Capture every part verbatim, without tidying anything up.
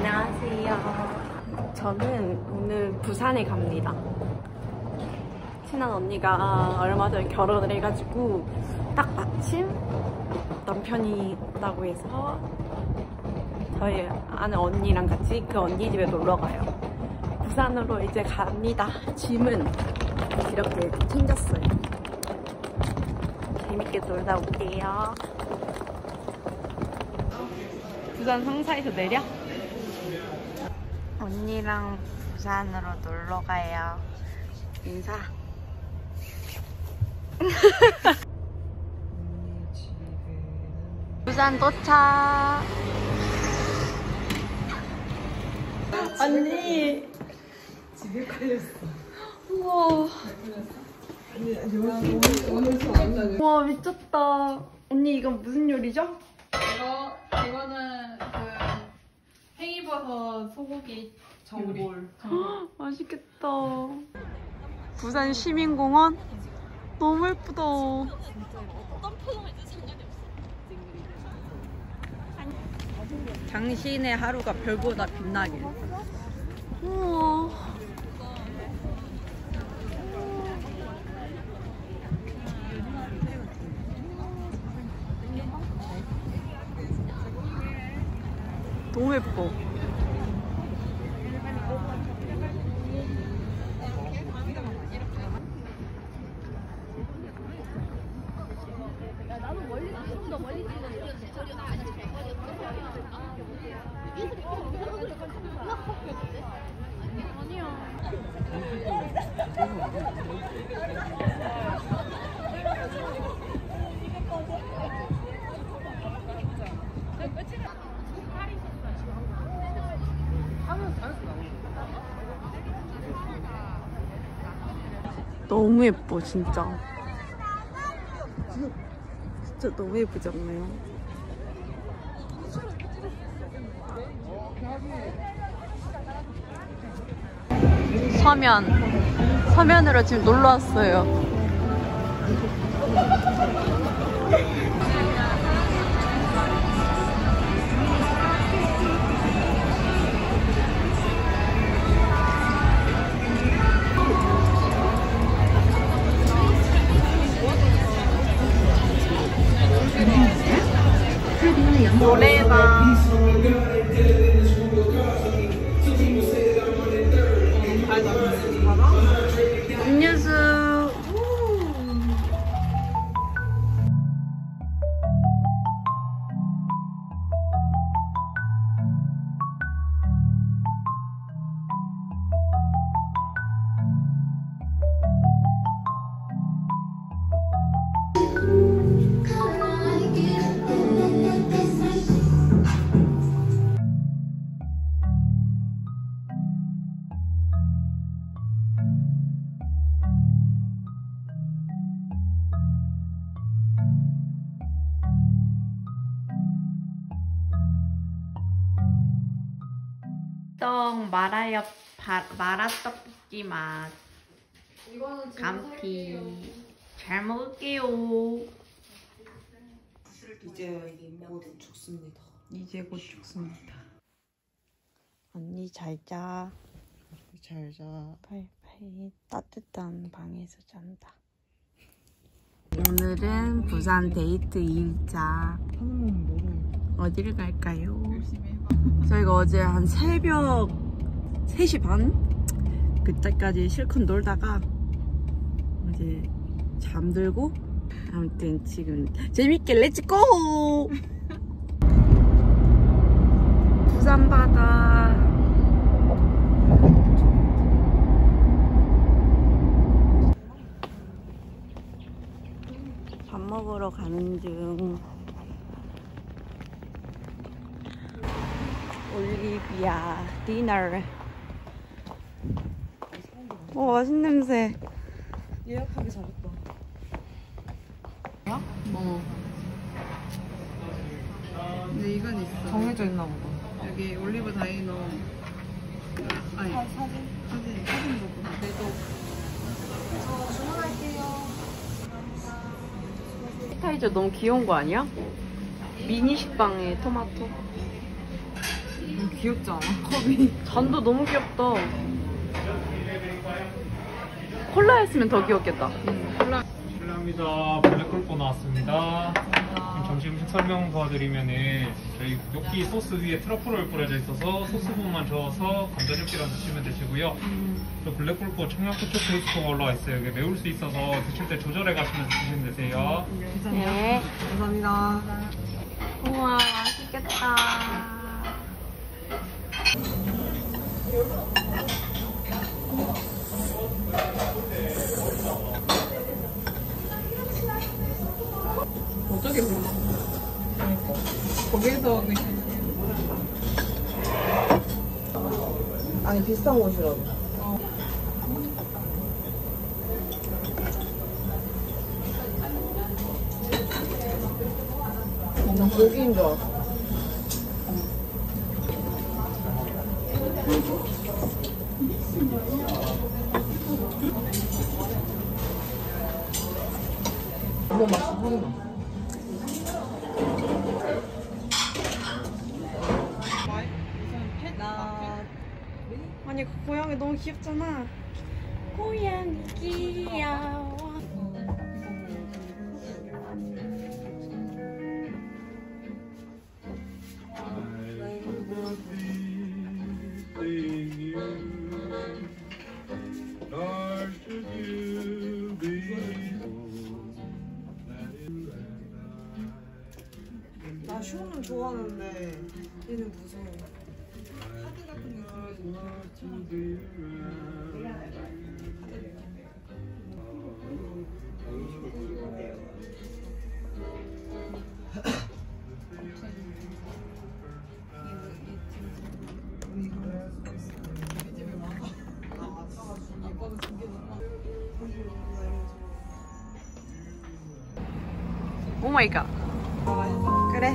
안녕하세요. 저는 오늘 부산에 갑니다. 친한 언니가 얼마 전에 결혼을 해가지고 딱 마침 남편이 온다고 해서 저희 아는 언니랑 같이 그 언니 집에 놀러 가요. 부산으로 이제 갑니다. 짐은 이렇게 챙겼어요. 재밌게 놀다 올게요. 부산 상사에서 내려? 언니랑 부산으로 놀러 가요. 인사. 부산 도착. 언니. 집에 걸렸어. 우와. 와 미쳤다. 언니 이건 무슨 요리죠? 이거 이거는 그 팽이버섯 소고기 전골. 전골. 맛있겠다. 부산 시민공원 너무 예쁘다. 당신의 하루가 별보다 빛나길. 우와. 너무 예뻐. 너무 예뻐 진짜. 진짜 너무 예쁘지 않나요? 서면 서면으로 지금 놀러 왔어요. 노래방. 음료수. 떡 마라엽 마라 떡볶이 맛. 감튀. 잘 먹을게요. 이제 곧 죽습니다. 이제 곧 죽습니다. 언니 잘 자. 잘 자. 파이파이. 따뜻한 방에서 잔다. 오늘은 부산 데이트 이 일차. 하는 몸 모르는. 어디를 갈까요? 저희가 어제 한 새벽 세 시 반? 그때까지 실컷 놀다가 이제 잠들고, 아무튼 지금 재밌게 렛츠고! 부산 바다. 밥 먹으러 가는 중. 올리비아 디너. 오, 맛있는 냄새. 예약하기 잘했다. 뭐야? 어. 근데 이건 있어. 정해져 있나 보다. 여기 올리브 다이너. 아니. 아, 사진. 사진. 사진 보고. 내도. 저 주문할게요. appetizer 너무 귀여운 거 아니야? 미니 식빵에 토마토. 귀엽지 않아? 컵이. 잔도 너무 귀엽다. 콜라였으면 더 귀엽겠다. 실례합니다. 블랙콜포 나왔습니다. 지금 점심 음식 설명 도와드리면은 저희 뇨끼 소스 위에 트러플을 뿌려져 있어서 소스 부분만 저어서 감자 뇨끼랑 드시면 되시고요. 저 블랙콜포 청양고추 페이스트가 올라와 있어요. 이게 매울 수 있어서 드실 때 조절해 가시면서 드시면 되세요. 네. 감사합니다. 우와, 맛있겠다. 어쩌게 그래? 거기에서 그냥. 아니, 비슷한 곳이라도. 어. 난 고기인 줄 알았어. 너무 맛있어. 아니 그 고양이 너무 귀엽잖아. 고양이 귀여워. 나 슈는 좋아하는데 얘는 무서워. 카드 같은 거 오 마이 갓. 그래.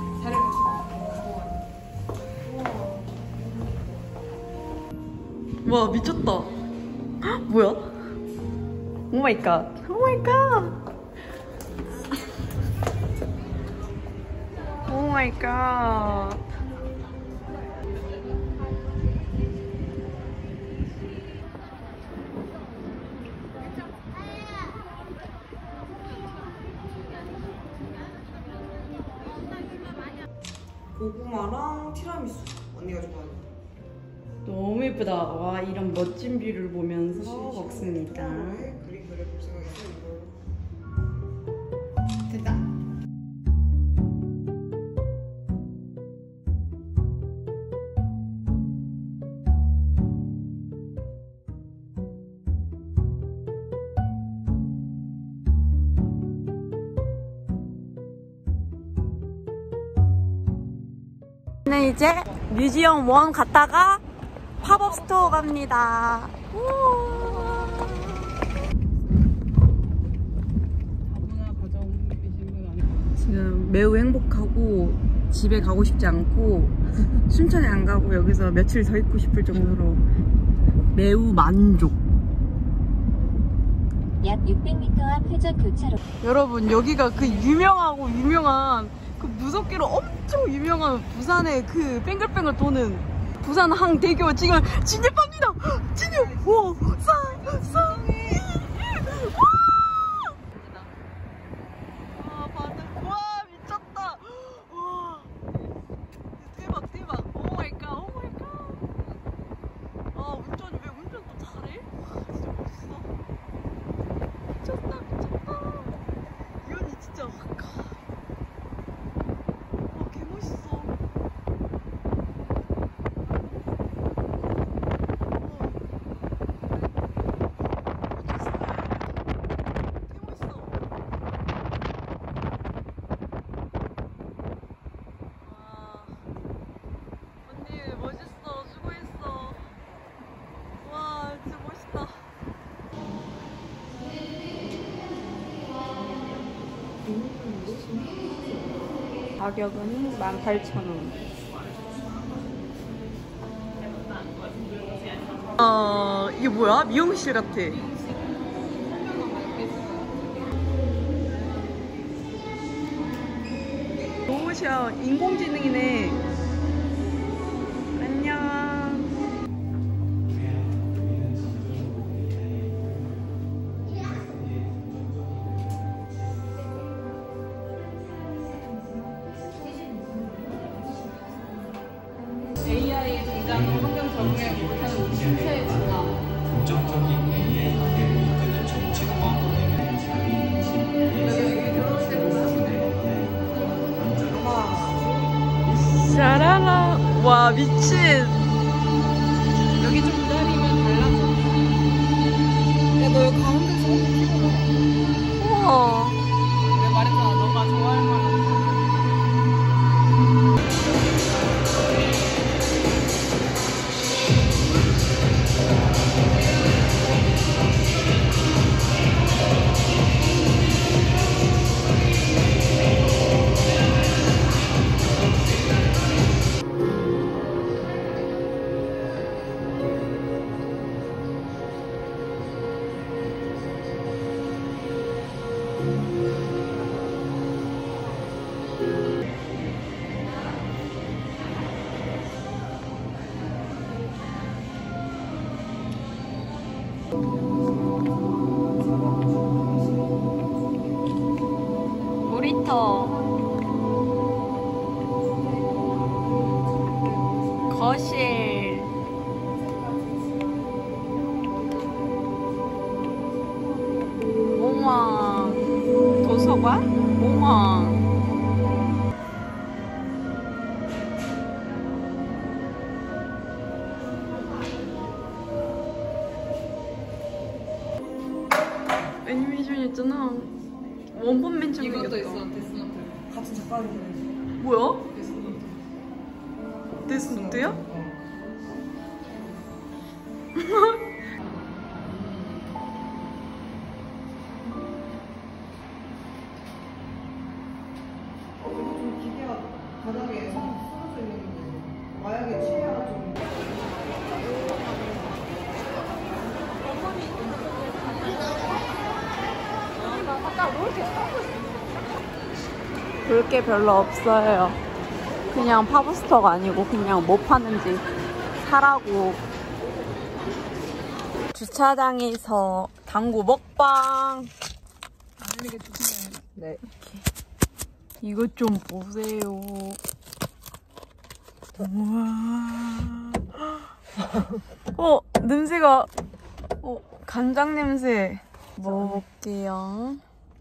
와 미쳤다. 헉, 뭐야? 오 마이 갓. 오 마이 갓. 오 마이 갓. 고구마랑 티라미수 언니가 좋아하는. 너무 예쁘다. 와 이런 멋진 뷰를 보면서 먹습니다. 그림 그려볼 생각이 있어 이거. 됐다. 저는 이제 뮤지엄 원 갔다가 팝업 스토어 갑니다. 우와. 다문화 가정이신 분 아니에요? 지금 매우 행복하고 집에 가고 싶지 않고 순천에 안 가고 여기서 며칠 더 있고 싶을 정도로 매우 만족. 약 육백 미터 앞 회전 교차로. 여러분 여기가 그 유명하고 유명한 그 무섭게로 엄청 유명한 부산의 그 뱅글뱅글 도는 부산항 대교 지금 진입합니다. 진입. 와, 사, 사. 와, 바다. 와, 미쳤다. 와, 대박, 대박. 오 마이 갓, 오 마이 갓. 아, 운전 왜 운전 또 잘해? 와, 진짜 멋있어. 미쳤다, 미쳤다. 이 언니 진짜. 와, 개 멋있어. 가격은 만 팔천 원. 어, 이게 뭐야? 미용실 같아. 로봇이야. 인공지능이네. 긴장은 환경 적응에 못하는 우리 신체의 진화. 긍정적인 A의 미래를 이끄는 정치과 운행을 자기 인식의 들어올 때보다 샤라라. 와, 미친. 여기 좀 기다리면 달라져. 야, 너 여기 가운데서 찍어봐. 우와. 내가 말했잖아, 너가 좋아할 만한. 놀이터. 거실. 우와. 도서관? 우와. 애니메이션 있잖아. 원본 맨 처음 이것도 생겼다. 있어, 데스노트. 같은 작가님들. 뭐야? 데스노트. 데스노트야? 어, 이거 좀 기계가 바닥에 쓰러져 있는 게 마약에 취해가지고. 볼 게 별로 없어요. 그냥 팝업스토어가 아니고 그냥 뭐 파는지 사라고. 주차장에서 당구 먹방. 아들에게 조심해. 네. 이것 좀 보세요. 우와. 어, 냄새가, 어, 간장 냄새. 먹어볼게요.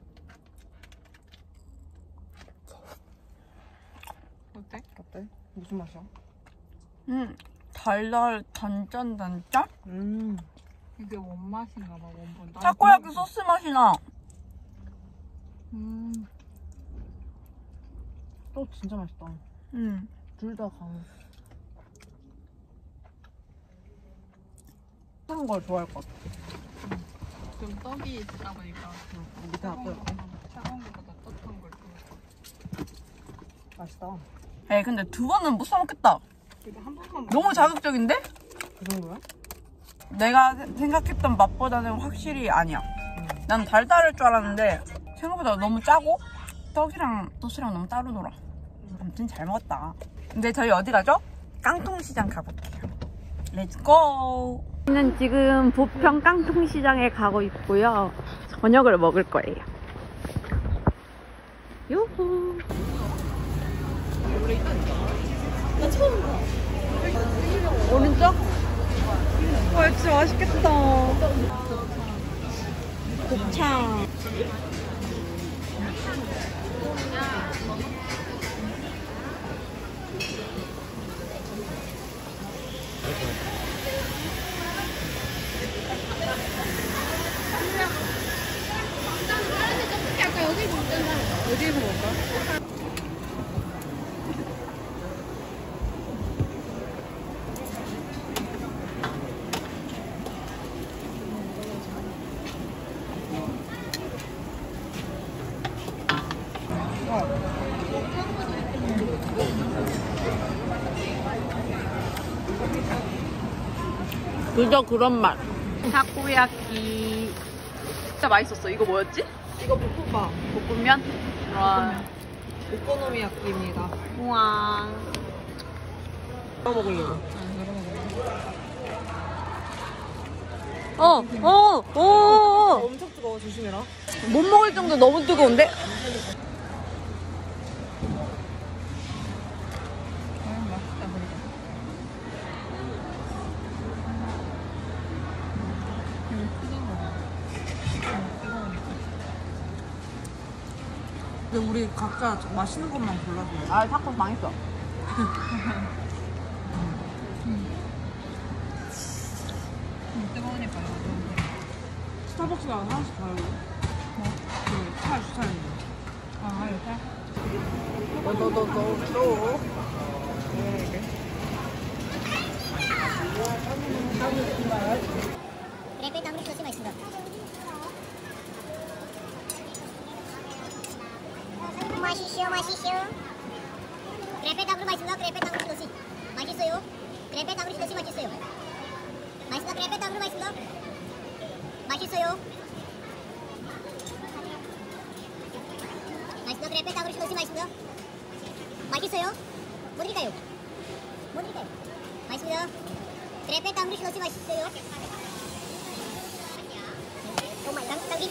어때? 어때? 무슨 맛이야? 음, 달달, 단짠, 단짠? 음. 이게 원맛인가 봐, 원본. 타코야키 소스 맛이 나. 음. 또 진짜 맛있다. 음. 둘 다 강해. 하는 걸 좋아할 것 같아. 좀 떡이 있다 보니까. 밑에 차가운 놔둬요. 거, 차가운 거보다 따뜻한 걸 좀. 맛있다. 에이, 근데 두 번은 못 사먹겠다. 이거 한 번만 너무 자극적인데? 그 정도야? 내가 세- 생각했던 맛보다는 확실히 아니야. 난 달달할 줄 알았는데 생각보다 너무 짜고 떡이랑 소스랑 너무 따로 놀아. 아무튼 잘 먹었다. 근데 저희 어디 가죠? 깡통시장 가볼게요. 렛츠고! 저희는 지금 부평 깡통시장에 가고 있고요. 저녁을 먹을 거예요. 요호! 나 처음 봐. 오른쪽? 와, 진짜 맛있겠다. 곱창. 어디에서 먹을까? 그저 그런 맛. 타코야키. 진짜 맛있었어. 이거 뭐였지? 이거 볶음밥. 볶음면? 와. 오코노미야끼입니다. 우와. 썰어 먹으려고. 어, 어, 어. 엄청 뜨거워. 조심해라. 못 먹을 정도 너무 뜨거운데? 근데 우리 각자 맛있는 것만 골라서. 아 타코스 망했어. 뜨거우니까. 스타벅스가 하나씩 다르고. 뭐? 그차 주차했는 거. 아 이렇게? 너너너너 그래페 땅으로 소시 맛있습니다. 맛있어요, 맛있어요. 그래페 땅으로 맛있습니다. 그래페 땅으로 소시 맛있어요. 그래페 땅으로 소시 맛있어요. 맛있다. 그래페 땅으로 맛있습니다. 맛있어요. 맛있다. 그래페 땅으로 소시 맛있습니다. 맛있어요. 못 드릴까요? 못 드릴까요? 맛있습니다. 그래페 땅으로 소시 맛있어요. 정말 당, 당기.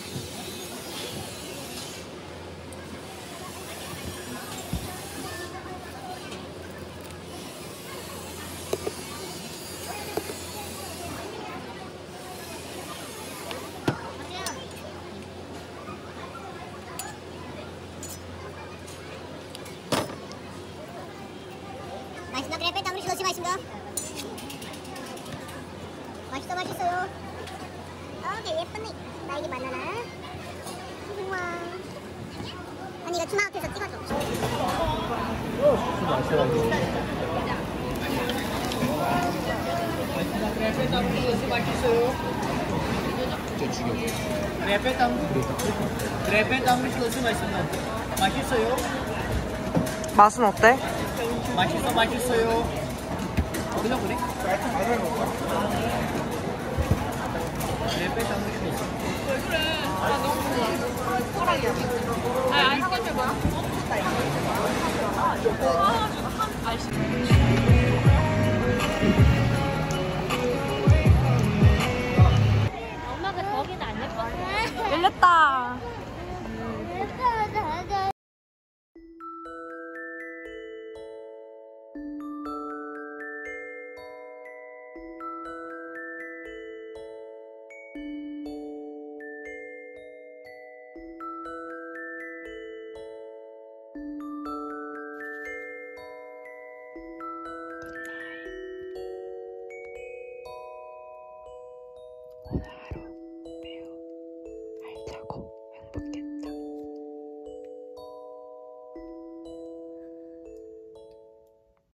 맛있다. 그래페 땅으로 소시 맛있습니다. 맛있어, 맛있어요. 어, 되게 예쁘네. 딸기 바나나. 우와. 아니, 이거 투마 앞에서 찍어줘. 그래페 땅으로 소시 맛있어요. 그래페 땅으로 그래페 땅으로 소시 맛있습니다. 맛있어요. 맛은 어때? 맛있어, 맛있어요. 그냥 그래? 그래페 땅으로 소시. 왜 그래? 아 너무 좋아. 호랑이야. 아 아이스크림 뭐야? 아, 아이스크림.